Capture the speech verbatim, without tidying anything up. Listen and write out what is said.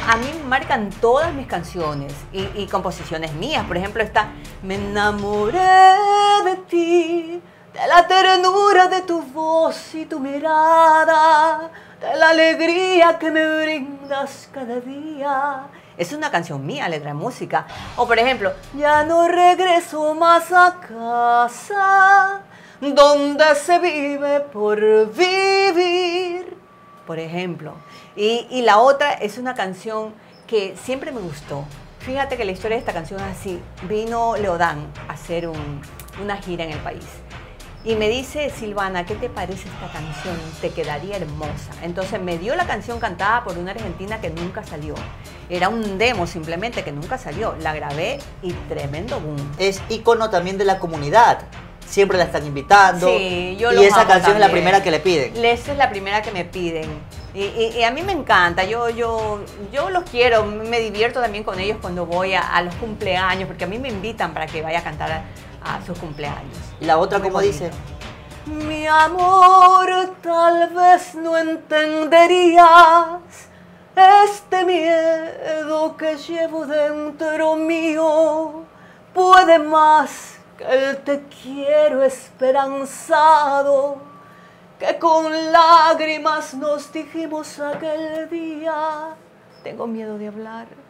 a mí me marcan todas mis canciones y, y composiciones mías. Por ejemplo, está Me enamoré de ti, de la ternura de tu voz y tu mirada, de la alegría que me brindas cada día. Es una canción mía, letra de música. O por ejemplo, ya no regreso más a casa, donde se vive por vivir. Por ejemplo. Y, y la otra es una canción que siempre me gustó. Fíjate que la historia de esta canción es así. Vino Leodán a hacer un, una gira en el país. Y me dice, Silvana, ¿qué te parece esta canción? Te quedaría hermosa. Entonces me dio la canción cantada por una argentina que nunca salió. Era un demo simplemente que nunca salió. La grabé y tremendo boom. Es ícono también de la comunidad. Siempre la están invitando. Sí, yo y lo esa amo canción también. es la primera que le piden. Esa es la primera que me piden. Y, y, y a mí me encanta. Yo, yo, yo los quiero. Me divierto también con ellos cuando voy a, a los cumpleaños, porque a mí me invitan para que vaya a cantar a, a sus cumpleaños. La otra, Muy ¿cómo bonito. dice? Mi amor, tal vez no entenderías este miedo que llevo dentro mío. Puede más que el te quiero esperanzado, que con lágrimas nos dijimos aquel día. Tengo miedo de hablar.